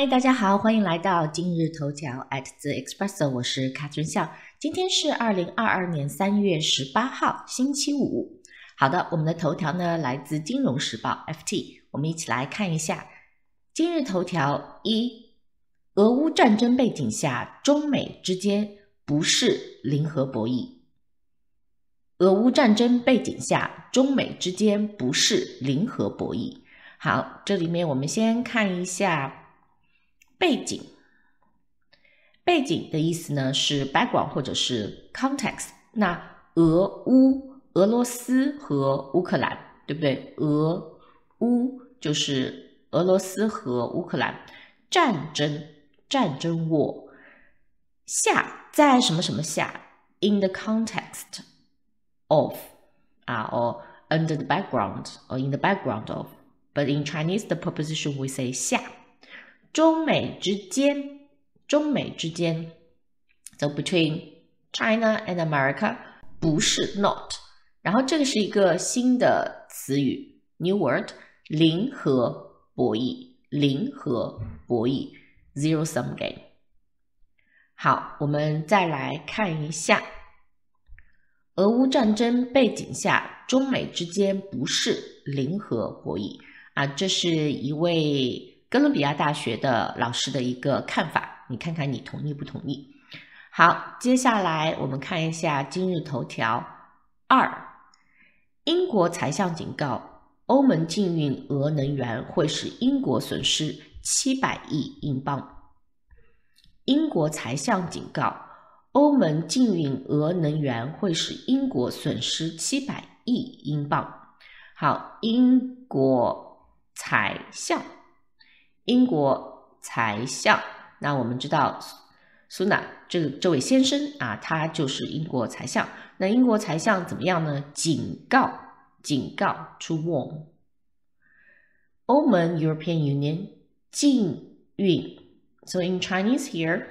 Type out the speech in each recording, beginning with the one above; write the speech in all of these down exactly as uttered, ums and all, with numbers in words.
嗨，大家好，欢迎来到今日头条 at the Expresso， 我是卡春笑。今天是二零二二年三月十八号，星期五。好的，我们的头条呢来自金融时报 F T， 我们一起来看一下今日头条一：俄乌战争背景下，中美之间不是零和博弈。俄乌战争背景下，中美之间不是零和博弈。好，这里面我们先看一下背景。背景的意思呢是 background 或者是 context。那俄乌，俄罗斯和乌克兰，对不对？俄乌就是俄罗斯和乌克兰战争，战争 war。下在什么什么下 ？in the context of 啊 or under the background or in the background of。But in Chinese, the preposition we say 下。中美之间，中美之间 ，so between China and America 不是 not， 然后这个是一个新的词语 new word， 零和博弈，零和博弈 zero sum game。好，我们再来看一下，俄乌战争背景下，中美之间不是零和博弈啊，这是一位哥伦比亚大学的老师的一个看法，你看看你同意不同意？好，接下来我们看一下今日头条二：英国财相警告，欧盟禁运俄能源会使英国损失七百亿英镑。英国财相警告，欧盟禁运俄能源会使英国损失七百亿英镑。好，英国财相。英国财相，那我们知道苏纳这这位先生啊，他就是英国财相。那英国财相怎么样呢？警告，警告 to warn。欧盟 European Union 禁运 ，so in Chinese here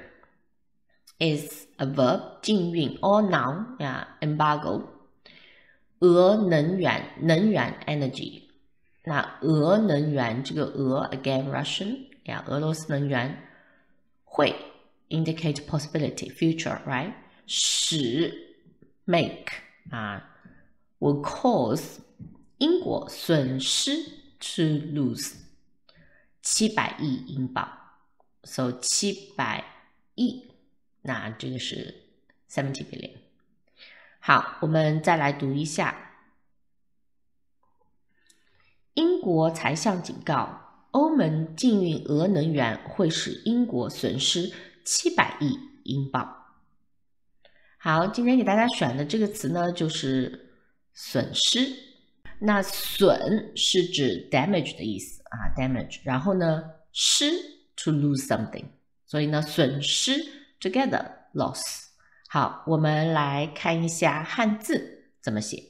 is a verb 禁运 or noun 呀 embargo。俄能源，能源 energy。那俄能源这个俄 again Russian 呀，俄罗斯能源会 indicate possibility future right 使 make 啊 will cause 英国损失 to lose 七百亿英镑 so 七百亿，那这个是 seventy billion。 好，我们再来读一下。英国财相警告，欧盟禁运俄能源会使英国损失七百亿英镑。好，今天给大家选的这个词呢，就是损失。那损是指 damage 的意思啊 ，damage。然后呢，失 to lose something， 所以呢，损失 together loss。好，我们来看一下汉字怎么写。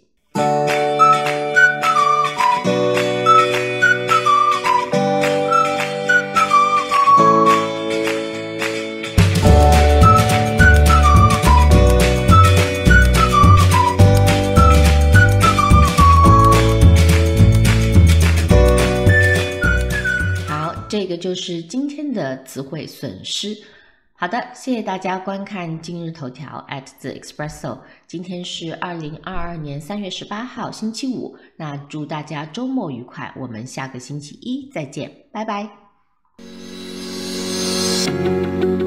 这个就是今天的词汇损失。好的，谢谢大家观看今日头条 at the Expresso。今天是二零二二年三月十八号，星期五。那祝大家周末愉快，我们下个星期一再见，拜拜。